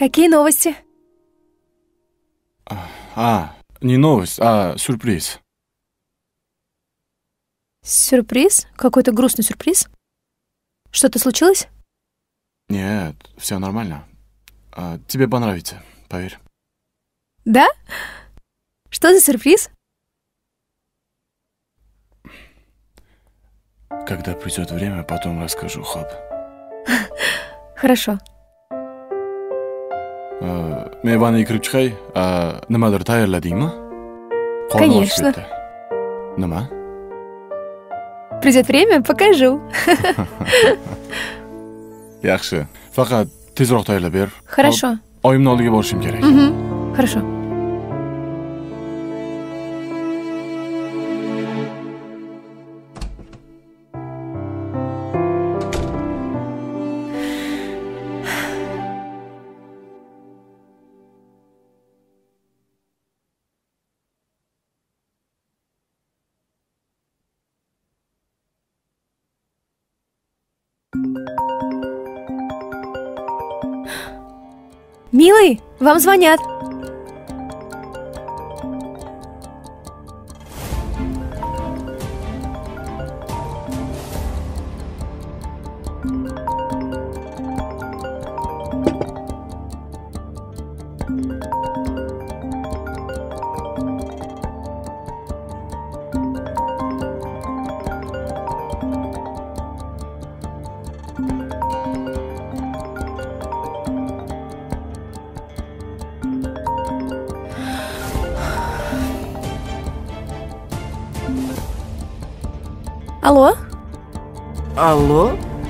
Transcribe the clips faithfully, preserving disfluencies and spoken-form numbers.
Какие новости? А, не новость, а сюрприз. Сюрприз? Какой-то грустный сюрприз? Что-то случилось? Нет, все нормально. А, тебе понравится, поверь. Да? Что за сюрприз? Когда придет время, потом расскажу, xo'p. Хорошо. Men vannaga kirib chiqay. Nimadir tayyorladingmi? Конечно. Nima? Придет время, покажу. Yaxshi. Faqat tezroq tayyorlab ber. Хорошо. Oyimni oldiga borishim kerak. Угу. Хорошо. Милый, вам звонят. Алло? Allo?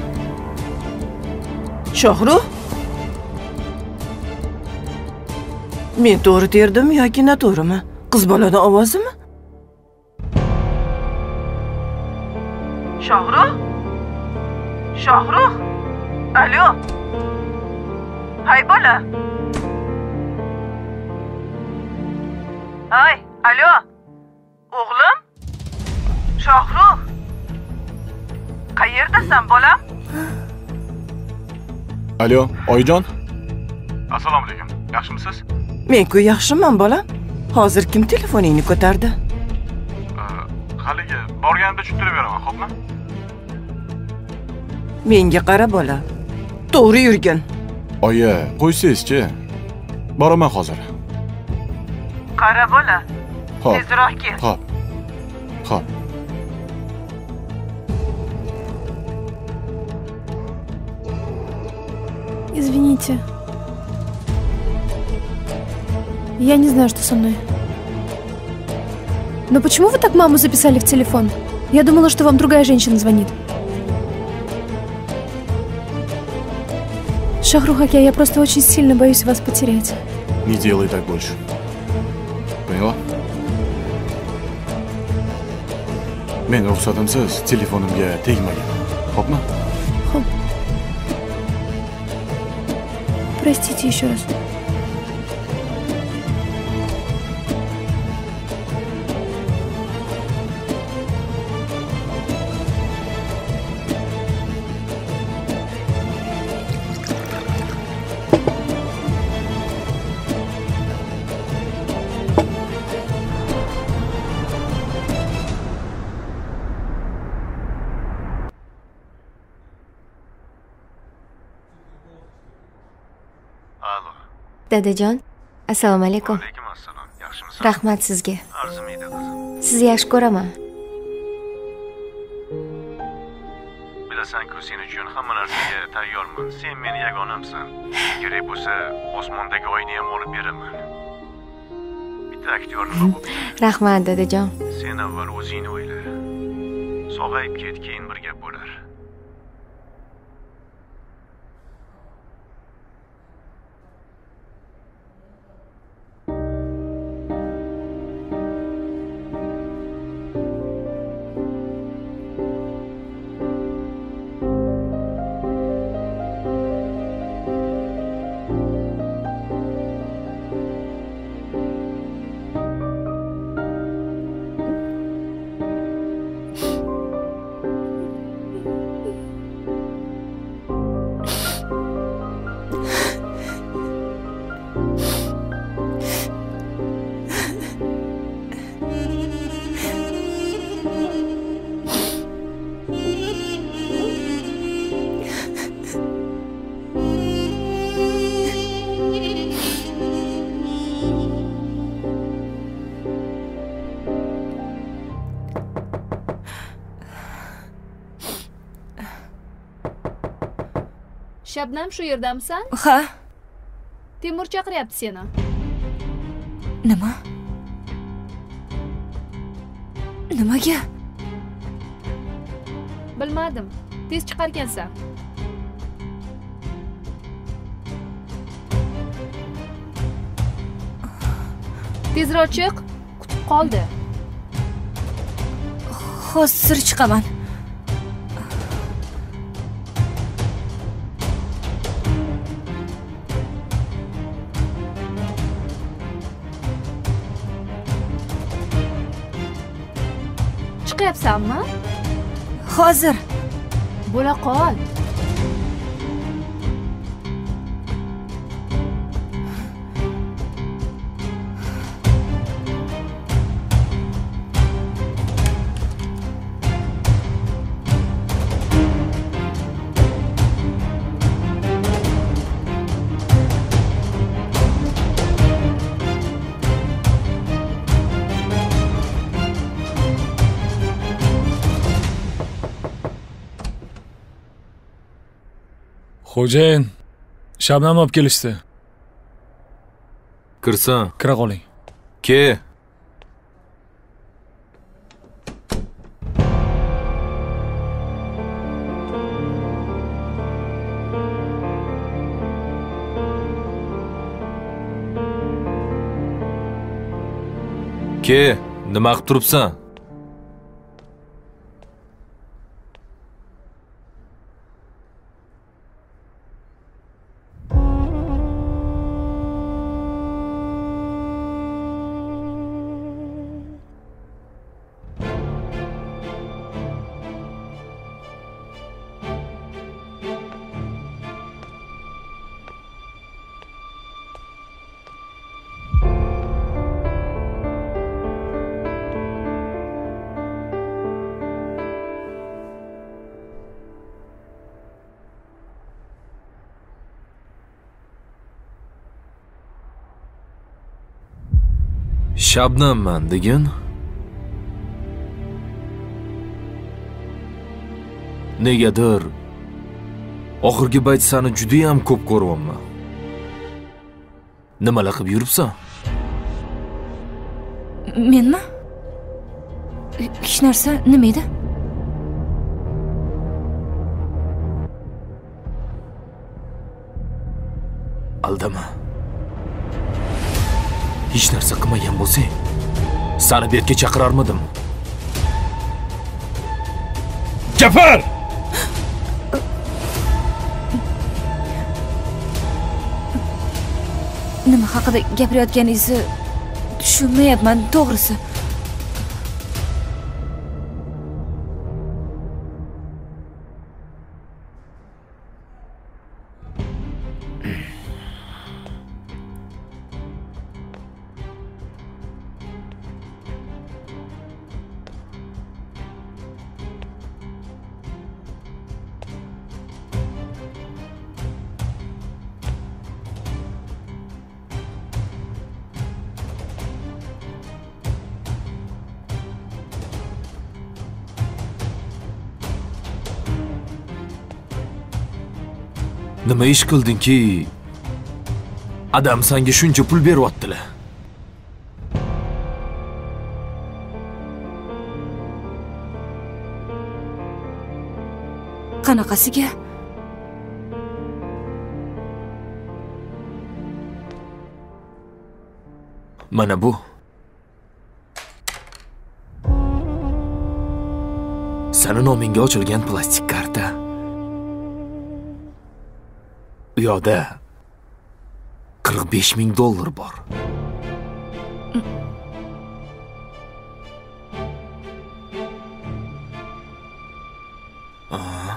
Shohrux? Men to'g'ri terdim yoki noto'g'rimi? Qiz bolada ovozimi? Shohrux? Shohrux? Alo? Hay bola. Hay, alo. O'g'lim? Shohrux? Qayerdasan bolam? Alo, oyijon. Assalomu alaykum. Yaxshimisiz? Men-ku yaxshiman bolam. Hozir kim telefoningni ko'tardi? Haligi borganimda tushuntirib beraman, xo'pmi? Menga qara bola. To'g'ri yurgin. Oyi, qo'ysangiz-chi. Boraman hozir. Qara bola. Xo'p. Tezroq kel. Xo'p. Xo'p. Извините. Я не знаю, что со мной. Но почему вы так маму записали в телефон? Я думала, что вам другая женщина звонит. Шахрух Аке, я просто очень сильно боюсь вас потерять. Не делай так больше. Поняла? Men ruxsatimsiz telefonimga tegmagan. Xo'pmi? Xo'p. Простите еще раз. Dadajon, assalomu alaykum. Alaykum assalom. Yaxshimisiz? Rahmat sizga. Arzimaydi qizim. Sizni yaxshi ko'raman. Bilasan-ku, sen uchun hamma narsaga tayyorman. Sen meni yagonamsan. Kerak bo'lsa, osmondagi oyni ham olib beraman. Bitta aktyor nima bo'ldi? Rahmat dadajon. Sen avval o'zingni o'yla. Sog'ayib ket, keyin bir gap bo'lar. Shabnam, shu yerdamisan? Ha, Temur chaqiryapti seni. nima? Nimaga? Bilmadim. Tez chiqarkansan. Tezroq chiq. Kutib qoldi. Hozir chiqaman. Chiqyapsanmi? Hozir. Bo'la qol. Xo'jayin, Shabnam olib kelishdi. Kirsan. Kira qoling. Ke. Ke, nima qilib turibsan? Shabnamman degan? Negadir oxirgi bayt seni juda ham ko'p ko'ryapman. Nimalar qilib yuribsan? Menmi? Hech narsa, nima edi? Aldama. Hech narsa qilmagan bo'lsang, seni bu yerga chaqirarmidim. Jafar! Nima haqida gapirayotganingizni tushunmayapman, to'g'risi. Nima ish qildingki? Adam senga shuncha pul beryaptilar. Qanaqasiga? Mana bu. Seni nomingga ochilgan plastik karta. U yoqda qirq besh ming dollar bor. Aa.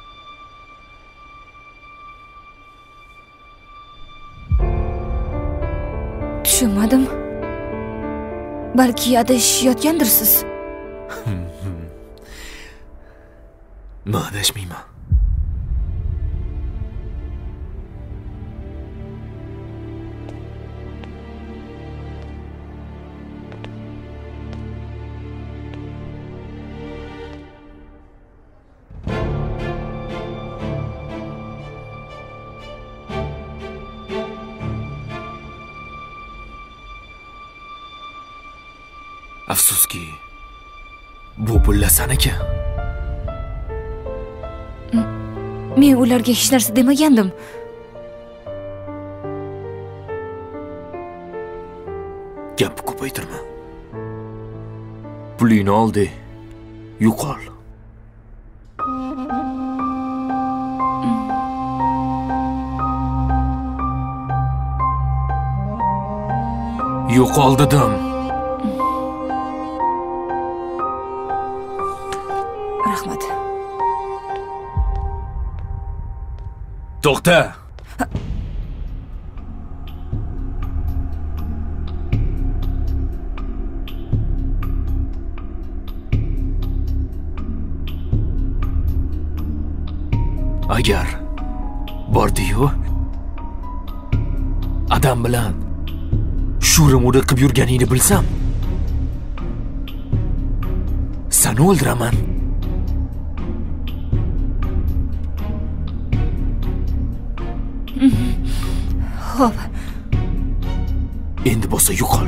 Tushunmadim. Balki adashayotgandirsiz. Men adashmayman. Afsuski, bu pullar saniki. Men ularga hech narsa demagandim. Gap ko'paytirma. Pulingni oldi, yo'qol. Yo'qol dedim. Rahmat. To'xta. Agar bordi-yu, adam bilan sho'rimudi qilib yurganingni bilsam, seni o'ldiraman. Xo'p. Endi bo'lsa yo'qol.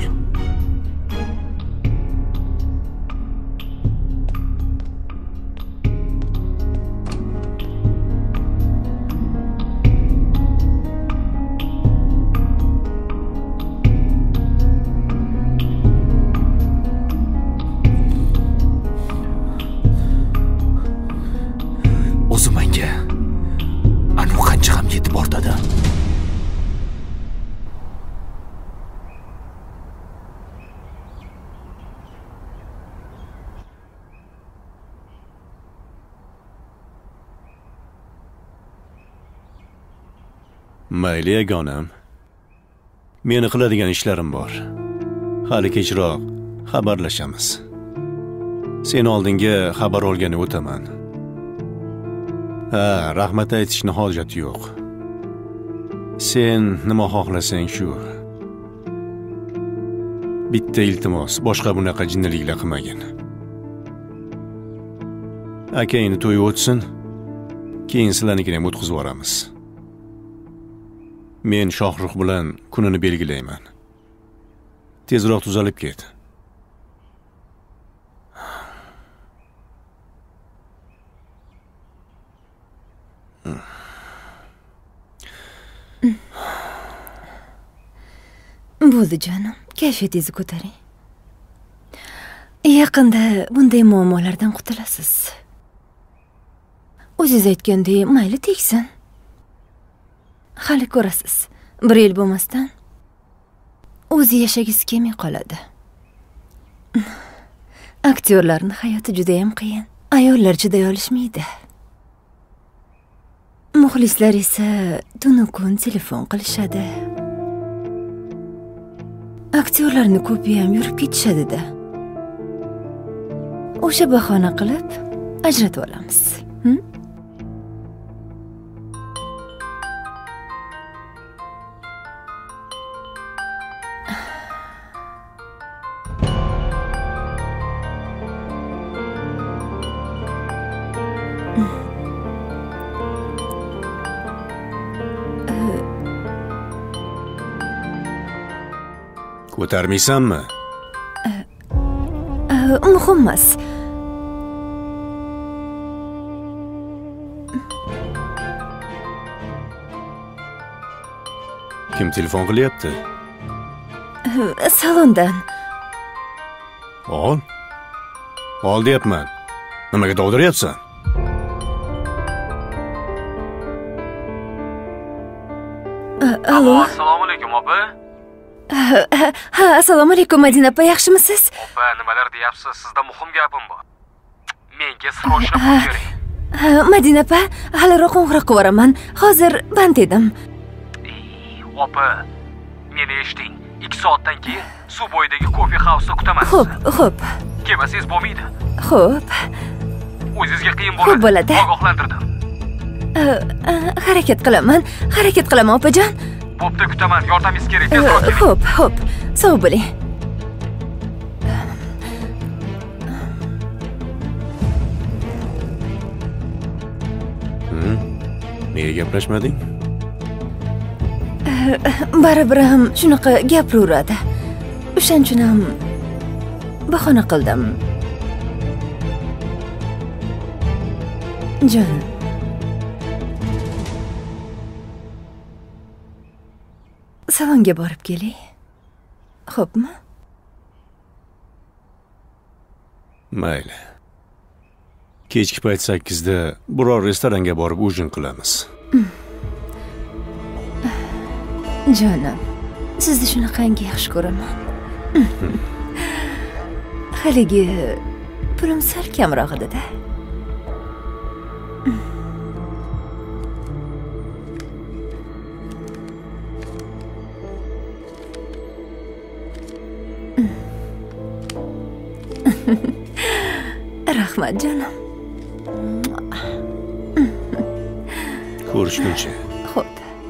O'zi menga anu qancha ham yetib ortadi. Mayli yagonam. Meni qiladigan ishlarim bor. Hali kechroq xabarlashamiz. Sen oldinga xabar olgani o'taman. Ha, rahmat aytishni hojati yo'q. Sen nima xohlasang shu. Bitta iltimos, boshqa bunaqa jinniliklar qilmagin. Akangni to'yi o'tsin, keyin sizlarnikini ham o'tkazib yuboramiz. Men Shohruh bilan kunini belgilayman. Tezroq tuzalib ket. Bo'ldi jonim, kayfiyatingizni ko'taring. Yaqinda bunday muammolardan qutulasiz. O'zingiz aytgandek, mayli tegsin. Hali ko'rasiz, bir yil bo'lmasdan o'zi yashagisi kelmay qoladi. Aktyorlarning hayoti juda ham qiyin. Ayollar chiday olishmaydi. Muxlislar esa tunu kun telefon qilishadi. Aktyorlarning ko'pi ham yurib ketishadi-da. O'sha bahona qilib ajratib olamiz. Hm? Ko'tarmaysanmi? Muhim emas. Kim telefon qilyapti? Salondan. Ol. Ol deyapman. Nimaga dovdiryapsan? Alo. Assalomu alaykum, opa. Ha, assalomu alaykum Madina opa, yaxshimisiz? Opa, nimalar deyapsiz? Sizda muhim gapim bor. Menga srochna pul kerak. Madina opa, haliroq qo'ng'iroq qilaman. Hozir band edim. Opa, meni eshiting. ikki soatdan keyin suv bo'yidagi kofe house-da kutaman. Xo'p, xo'p. Kelmasangiz bo'lmaydi. Xo'p. O'zingizga qiyin bo'ladi. Xo'p bo'ladi. Ogohlantirdim. Harakat qilaman, harakat qilaman opajon. Bo'pti, kutaman. Yordamingiz kerak. Tezroq keling. Xo'p, xo'p. Sog' bo'ling. Nega gaplashmading? Baribir ham shunaqa gapiraveradi. O'shaning uchun ham bahona qildim. Jon. Salonga borib kelay. Xo'pmi? Mayli. Kechki payt sakkizda biror restoranga borib ujin qilamiz. Jonim, sizni shunaqangi yaxshi ko'raman. Haligi pulim sal kamroq edi-da. Rahmat jonim. Ko'rishguncha. Xo'p.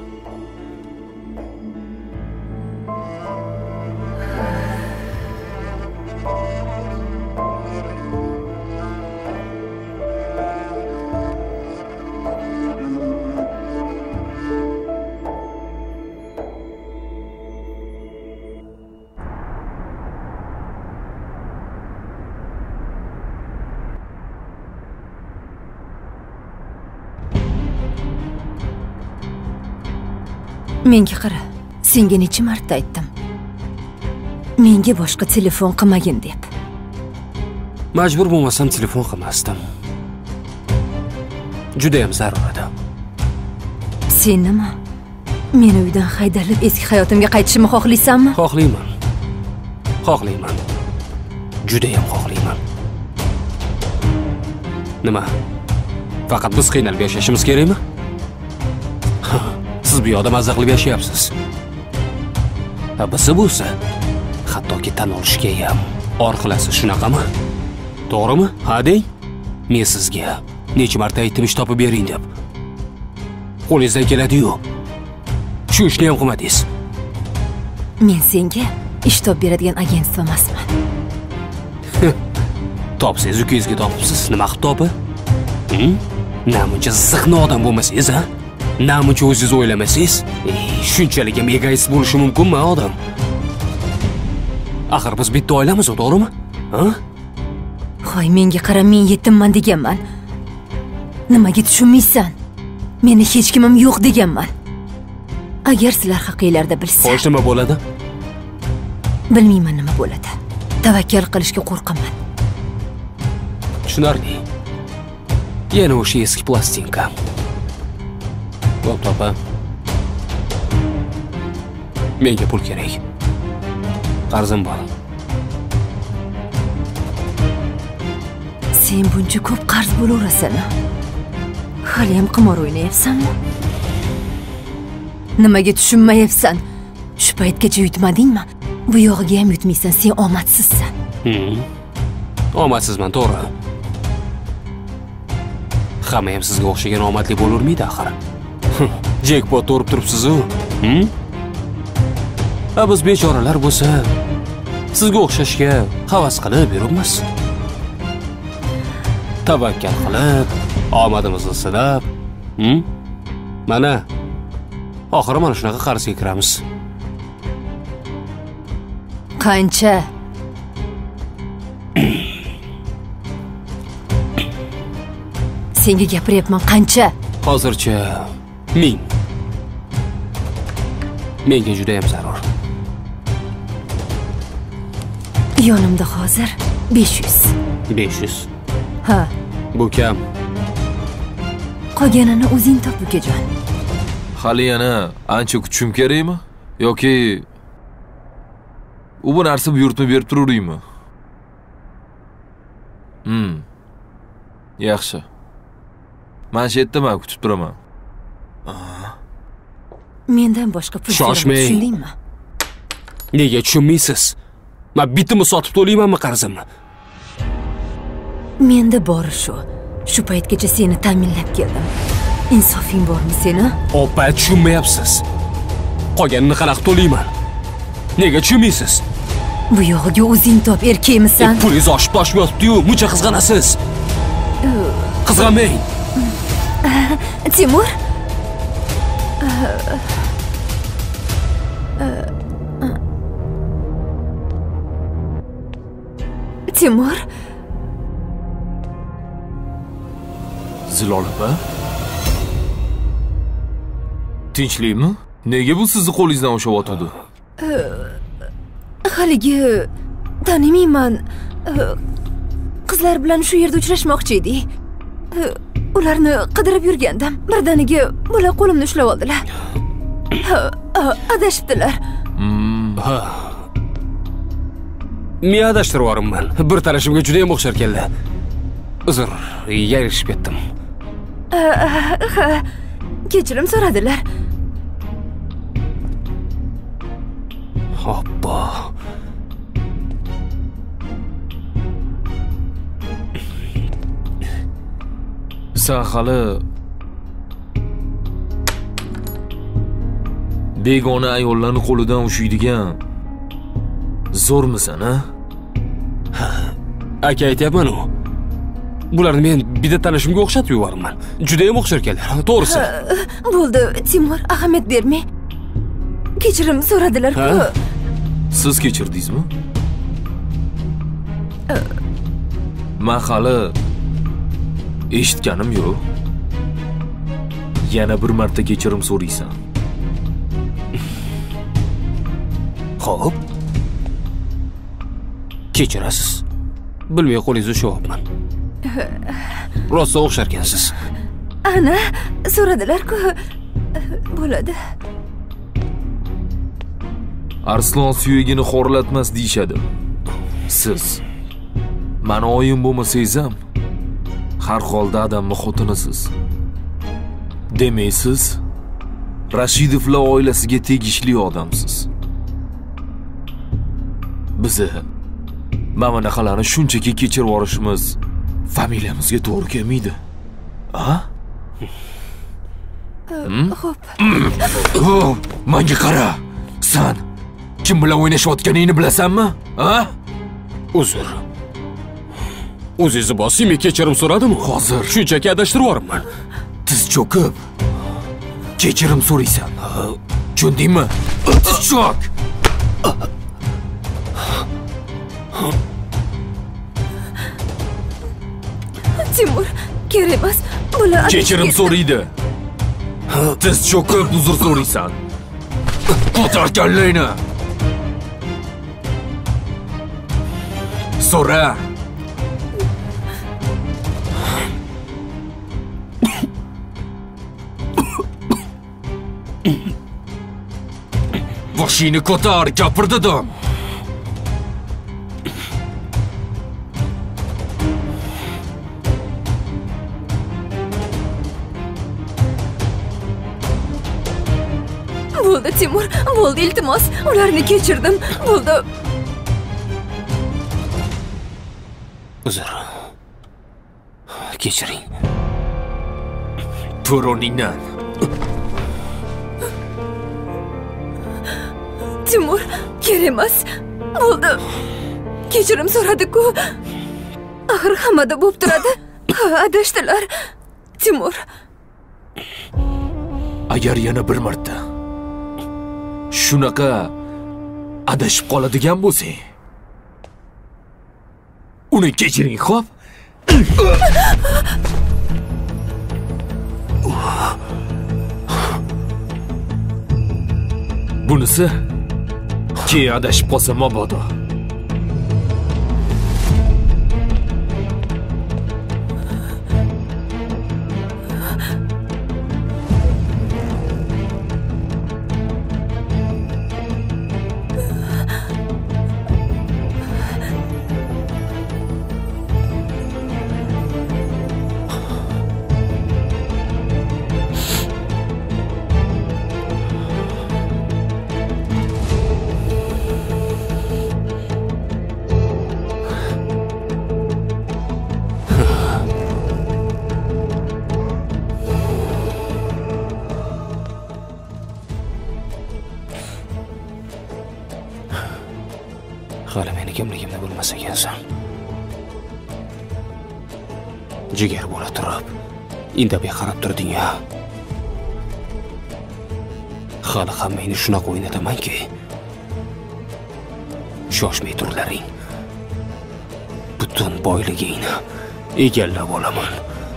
Menga qara, senga necha marta aytdim. Menga boshqa telefon qilmagin deb. Majbur bo'lmasam telefon qilmasdim. Juda ham zarur edi. Sen nima? Meni uydan haydalib eski hayotimga qaytishimni xohlaysanmi? Xohlayman. Xohlayman. Juda ham xohlayman. Nima? Faqat biz qiynalib yashashimiz kerakmi? Siz bu yoqda mazza qilib yashayapsiz. Ha, bizi bo'lsa, hattoki tan olishga ham or qilasiz, shunaqami? To'g'rimi? Ha deng. Men sizga necha marta aytdim ish topib bering deb. Qo'lingizdan keladi-yu. Shu ishni ham qilmadingiz. Men senga ish topib beradigan agentство emasman. Topsangiz ukangizga topibsiz. Nima qilib topi? Namuncha ziqni odam bo'lmasangiz, ha? Namuncha o'zingiz o'ylamasangiz, shunchalik ham egoist bo'lishi mumkinmi odam? Axir biz bitta oilamiz, to'g'rimi? Ha? Hoy, menga qara, men yetimman deganman. Nimaga tushunmaysan? Meni hech kimim yo'q deganman. Agar sizlar haqingizda bilsa. Xo'sh, nima bo'ladi? Bilmayman nima bo'ladi. Tavakkal qilishga qo'rqaman. Tushunarli. Yana o'sha eski plastinka. Bo'p, topa. Menga pul kerak. Qarzim bor. Sen buncha ko'p qarz bo'laverasan. Hali ham qimor o'ynayapsanmi? Nimaga tushunmayapsan? Shu paytgacha yutmadingmi? Bu yog'iga ham yutmaysan, sen omadsizsan. Hmm. Omadsizman, to'g'ri. Hamma ham sizga o'xshagan omadli bo'lavermaydi axir. Jackpot o'rib turibsiz-ku. Hm? Ha, biz bechoralar bo'lsa, sizga o'xshashga havas qilib yuribmiz. Tavakkal qilib, omadimizni sinab, hm? Mana oxiri mana shunaqa qarzga kiramiz. Qancha? Senga gapiryapman, qancha? Hozircha ming. Menga juda ham zarur. Yonimda hozir besh yuz. besh yuz. Ha. Bu kam. Qolganini o'zing top, ukajon. Hali yana ancha kutishim kerakmi? Yoki u bu narsa buyurtma berib turaverdingmi? Hmm. Yaxshi. Manshetdaman, kutib turaman. Mendan boshqa pul shoshmang, tushundingmi? Nega tushunmaysiz? Men bitimi sotib to'laymanmi qarzimni? Menda bori shu. Shu paytgacha seni ta'minlab keldim. Insofing bormi seni? Opa, tushunmayapsiz. Qolganini qanaqa to'layman? Nega tushunmaysiz? Bu yog'iga o'zing top, erkakmisan? E, pulingiz oshib toshib yotibdi-yu, muncha qizg'anasiz. Qizg'anmang. Timur? Timur, Zilol opa? Tinchlikmi? Nega bu sizni qo'lingizdan oshyapti? haligi tanimayman. Qizlar bilan shu yerda uchrashmoqchi edik. Ularni qidirib yurgandim. Birdaniga bular qo'limni ushlab oldilar. Adashibdilar. Ha. Men adashtirib yuboribman. Bir talashimga juda ham o'xshar ekanlar. Uzr, yarishib ketdim. Ha, kechirim so'radilar. Hoppa. Sen hali begona ayollarni qo'lidan ushiydigan zo'rmisan, ha? Aka aytyapman u. Bularni men bitta tanishimga o'xshatib yuboribman. Juda ham o'xshar ekanlar, to'g'risi. Bo'ldi, Timur, ahamiyat bermang. Kechirim so'radilar-ku. Siz kechirdingizmi? Men hali eshitganim yo'q. Yana bir marta kechirim so'raysan. Xo'p. Kechirasiz. Bilmay qo'lingizni ushyapman. Rosa o'xshar ekansiz. Ana, so'radilar-ku. Bo'ladi. Arslon suyagini xorlatmas deyshadi. Siz mani oyim bo'lmasangiz ham har holda adamning xotinisiz. Demaysiz, Rashidovlar oilasiga tegishli odamsiz. Bizi mana bunaqalarni shunchaki kechirib yorishimiz familiyamizga to'g'ri kelmaydi. Ha? Xo'p. Oh, menga qara. Sen kim bilan o'ynashayotganingni bilasanmi? Ha? Uzr. O'zingizni bosing, men kechirim so'radimi? Hozir shunchaki adashtirib yuboribman. Tiz cho'kib kechirim so'raysan. Tushundingmi? Tiz cho'k. Timur, kerak emas. Bular kechirim so'raydi. Tiz cho'kib uzr so'raysan. Ko'tar kallangni. So'ra. Boshingni ko'tar, gapir dedim. Bo'ldi, Timur, bo'ldi, iltimos. Ularni kechirdim. Bo'ldi. Uzr. Kechiring. To'roningdan. Timur, kerak emas. Bo'ldi. Kechirim so'radi-ku. Axir hammada bo'lib turadi. Ha, adashdilar. Timur. Agar yana bir marta shunaqa adashib qoladigan bo'lsang, uni kechiring, xo'p? Bunisi keyin adashib qolsa mabodo. Hali meni kimligimni bilmas ekansan. Jigar bo'la turib, indamay qarab turding-a. Hali hammangni shunaqa o'ynatamanki, shoshmay turlaring. butun boyligingni egallab olaman.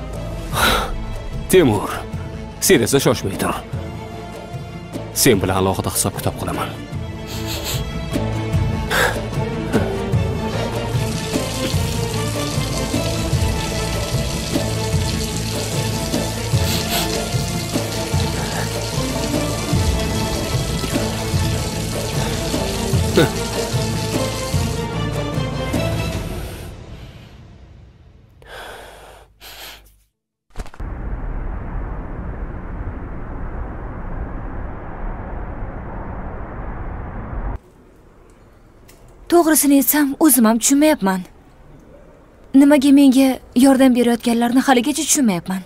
Temur, sen esa shoshmay tur. Sen bilan alohida hisob-kitob qilaman. To'g'risini aytsam, o'zim ham tushunmayapman. Nimaga menga yordam berayotganlarni haligacha tushunmayapman.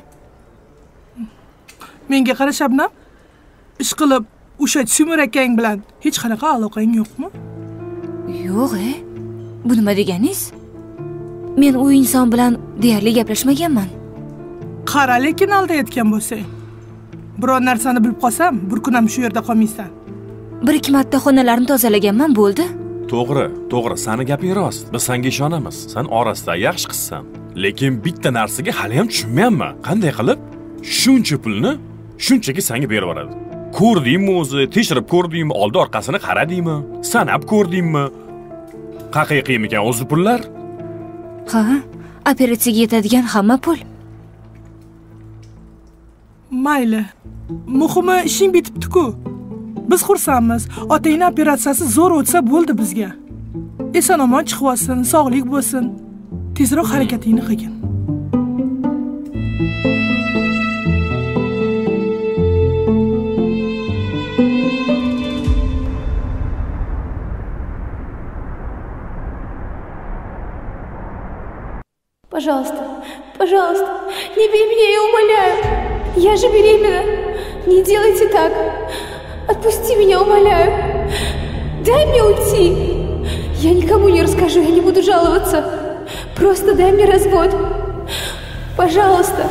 Menga qara Shabnam, ish qilib o'sha Timur akang bilan hech qanaqa aloqang yo'qmi? Yo'q-e. Bu nima deganingiz? Men u inson bilan deyarli gaplashmaganman. Qara, lekin aldayotgan bo'lsang. Biror narsani bilib qolsam, bir kun ham shu yerda qolmaysan. Bir-ikki marta xonalarni tozalaganman, bo'ldi. To'g'ri, to'g'ri, seni gaping rost. Biz senga ishonamiz. Sen orasida yaxshi qizsan. Lekin bitta narsaga hali ham tushunmayapman. Qanday qilib shuncha pulni shunchaki senga berib yuboradi? Ko'rdingmi o'zi? Tekshirib ko'rdingmi? Oldi orqasini qaradingmi? Sanab ko'rdingmi? Haqiqiymi ekan o'zi pullar? Ha, operatsiyaga yetadigan hamma pul. Mayli. Muhimi ishing bitibdi-ku. Biz xursandmiz. Otangning operatsiyasi zo'r o'tsa bo'ldi bizga. Eson-omon chiqib olsin, sog'lik bo'lsin. Tezroq harakatingni qilgin. Пожалуйста, пожалуйста, не бей меня, я умоляю. Я же беременна. Не делайте так. Отпусти меня, умоляю. Дай мне уйти. Я никому не расскажу, я не буду жаловаться. Просто дай мне развод. Пожалуйста.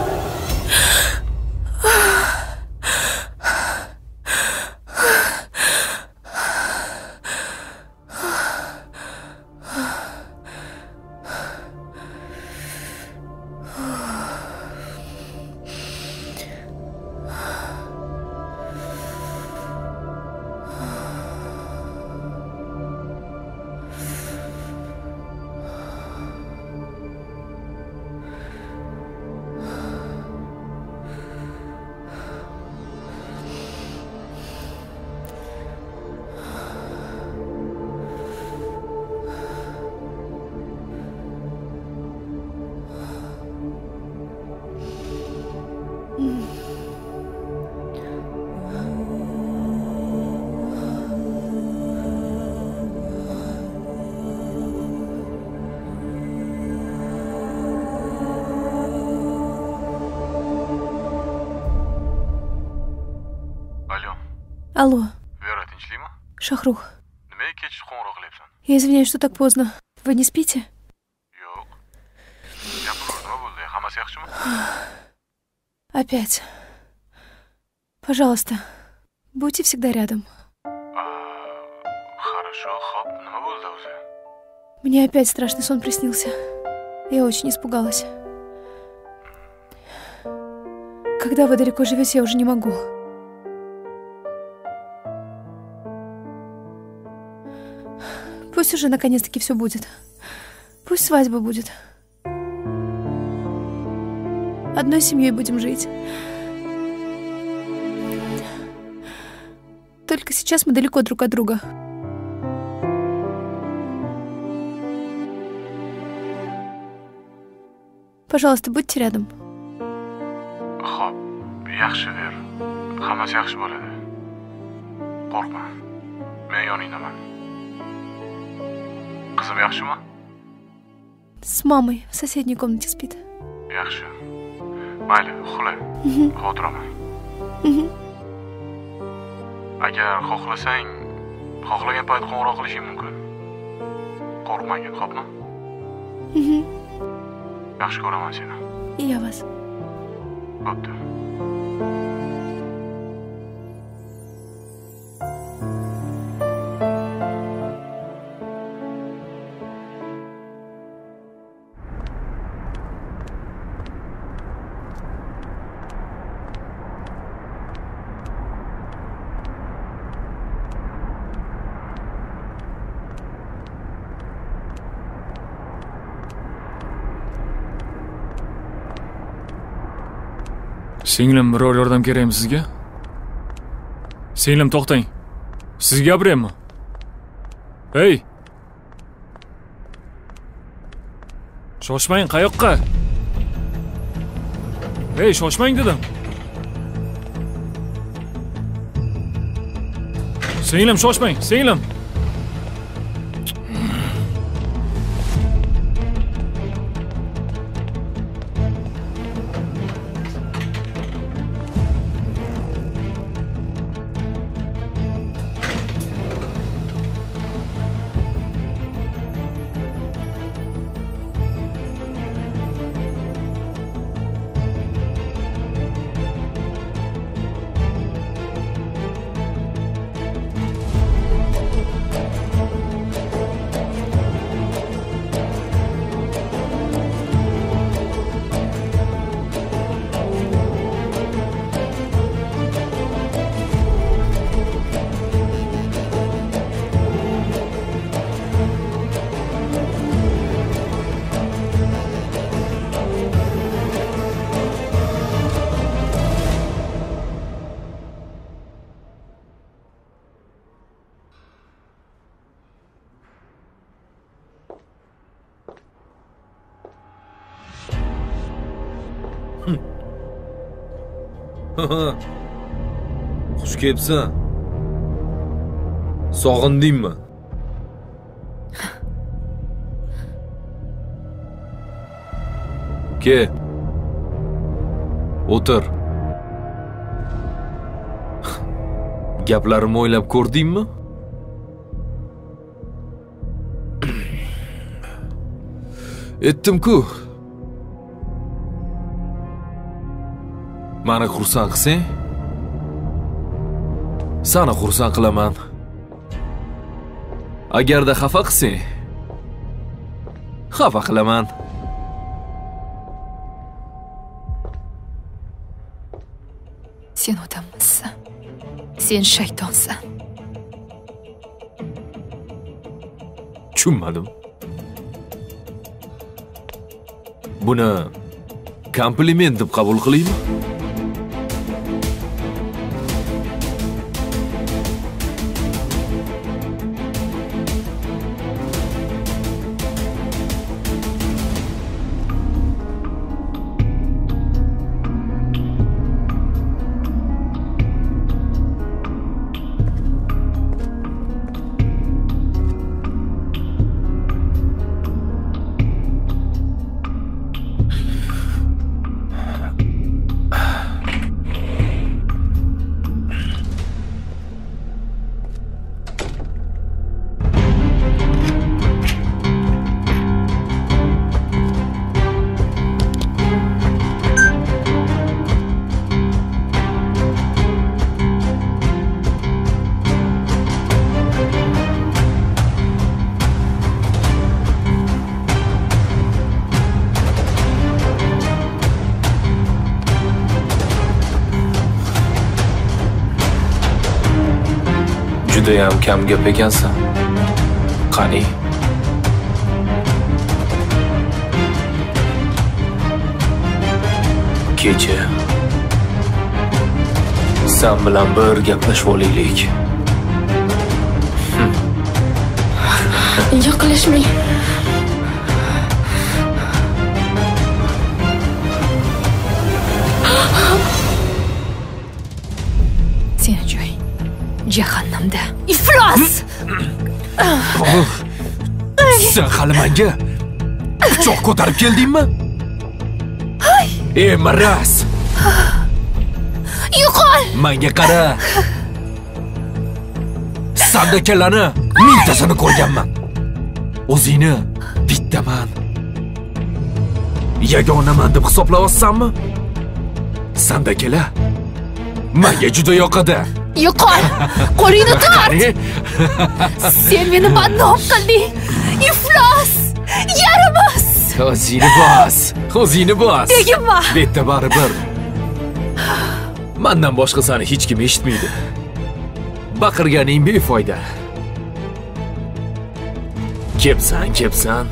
Алло. Vera, tinchlikmi? Shahruh. Nimaga kech qo'ng'iroq qilyapsan? Я извиняюсь, что так поздно. Вы не спите? Yo'q. Gapir, nima bo'ldi? Hammasi yaxshimi? Опять. Пожалуйста, будьте всегда рядом. Хорошо, xo'p, nima bo'ldi o'zi? Мне опять страшный сон приснился. Я очень испугалась. Когда вы далеко живете, я уже не могу. Пусть уже наконец-таки все будет. Пусть свадьба будет. Одной семьей будем жить. Только сейчас мы далеко друг от друга. Пожалуйста, будьте рядом. Xo'p, yaxshi Ver. Hammasi yaxshi bo'ladi. Qo'rqma. Men yoningdaman. Qizim yaxshimi? С мамой в соседней комнате спит. Yaxshi. Mayli, uxla. Xotiraman. Agar xohlasang, xohlagan payt qo'ng'iroq qilishing mumkin. Qo'rqmagin, xo'pmi? Yaxshi ko'raman seni. И я вас. Bo'pti. Singlim, biror yordam kerakmi sizga? Singlim, to'xtang. Sizga gapiryapmi? Hey! Shoshmang, qayoqqa? Hey, shoshmang dedim. Singlim, shoshmang, singlim. Xush kelibsan. Sog'indingmi? Ke. O'tir. Gaplarimni o'ylab ko'rdingmi? Aytdim-ku. Mani xursand qilsang, seni xursand qilaman. Agarda xafa qilsang, xafa qilaman. Sen odammassan. Sen shaytonsan. Tushunmadim. Buni kompliment deb qabul qilaymi? Judayam kam gap ekansan. Qani? Kecha sen bilan bir gaplashib olaylik. Yaqinlashmang. Seni joy jahannamda. Iflos! Sen hali menga pichoq ko'tarib keldingmi? Ey maras! Yo'qol! Menga qara. Sandakalani mingtasini ko'rganman. O'zingni bittaman, yagonaman deb hisoblayapsanmi? Sandakalar menga juda yoqadi. Yo'qol! Qo'lingni tort! Sen meni badnom qilding. Iflos! Yaramas! O'zingni bos. O'zingni bos. Tegma! Bitta baribir. Mendan boshqa seni hech kim eshitmaydi. Baqirganing befoyda. Kepsan, kepsan.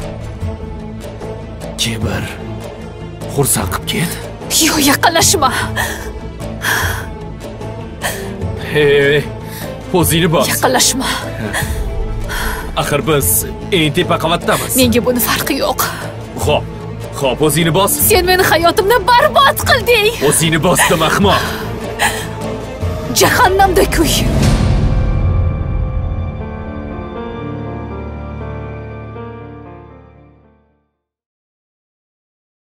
Kibr. Xursand qilib ket. Yo'q, yaqinlashma. Ey, o'zingni bos. Yaqinlashma. Axir biz eng tepa qavatdamiz. Menga buni farqi yo'q. Xo'p, xo'p, o'zingni bos. Sen meni hayotimni barbod qilding. O'zingni bosdim, ahmoq. Jahannamda kuy.